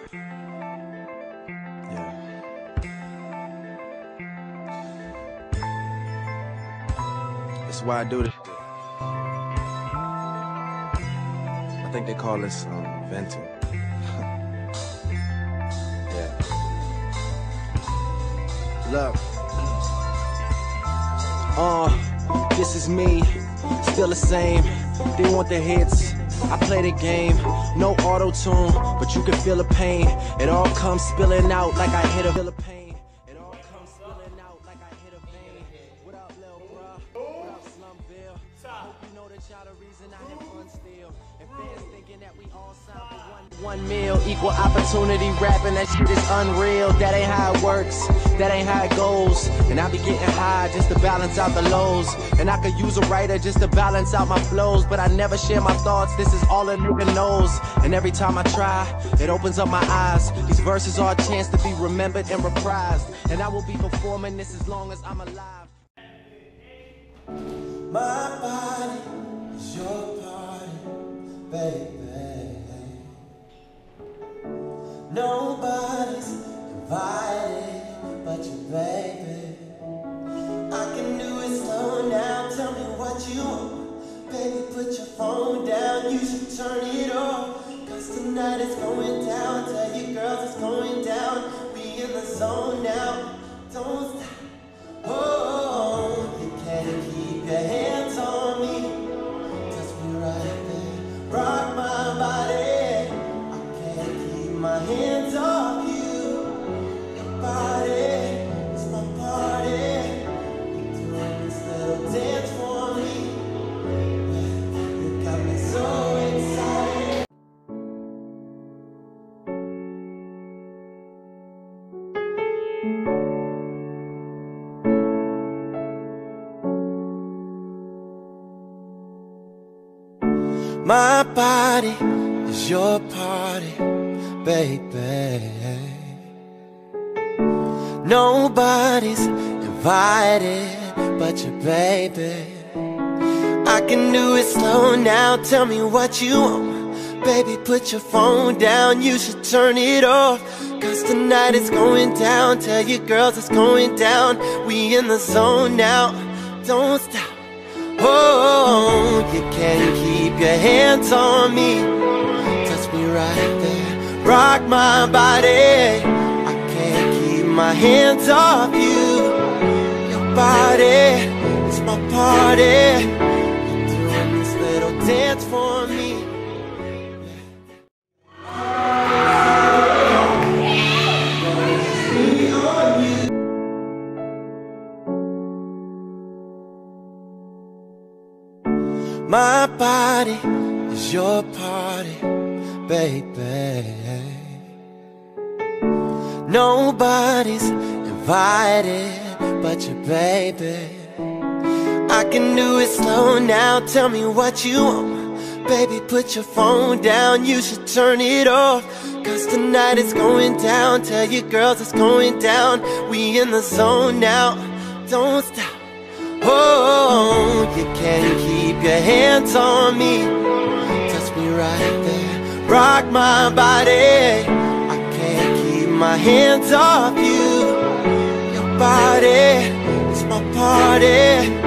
Yeah. That's why I do this. I think they call this venting. Yeah. Look. This is me, still the same. They want the hits, I play the game. No auto-tune, but you can feel the pain. It all comes spilling out like I hit a pain. It all comes spilling out like I hit a vein. What up, Lil Bruh? What up, Slumville? Hope you know that y'all the reason I have fun still. And fans thinking that we all signed for one meal. Equal opportunity rapping, that shit is unreal. That ain't how it works, that ain't how it goes. And I be getting high just to balance out the lows. And I could use a writer just to balance out my flows. But I never share my thoughts, this is all a nigga knows. And every time I try, it opens up my eyes. These verses are a chance to be remembered and reprised. And I will be performing this as long as I'm alive. My body is your party, baby. Nobody's invited but you, baby. I can do it slow now, tell me what you want. Baby, put your phone down, you should turn it off. Cause tonight it's going down, tell you girls it's going down. We in the zone now, don't stop. Oh, you can't keep your hands on me. Just be right there, rock my body. I can't keep my hands off you. Your body is my party. You're doing this little dance for me. You got me so excited. My body is your party, baby. Nobody's invited but you, baby. I can do it slow now, tell me what you want. Baby, put your phone down, you should turn it off. Cause tonight it's going down, tell you girls it's going down. We in the zone now, don't stop. Oh, you can't keep your hands on me. Touch me right there, rock my body. I can't keep my hands off you. Your body is my party. You're doing this little dance for me. My body is your party, baby. Nobody's invited but you, baby. I can do it slow now, tell me what you want. Baby, put your phone down, you should turn it off. Cause tonight it's going down, tell you girls it's going down. We in the zone now, don't stop. Oh, you can't keep your hands on me. Touch me right there, rock my body. I can't keep my hands off you. Your body is my party.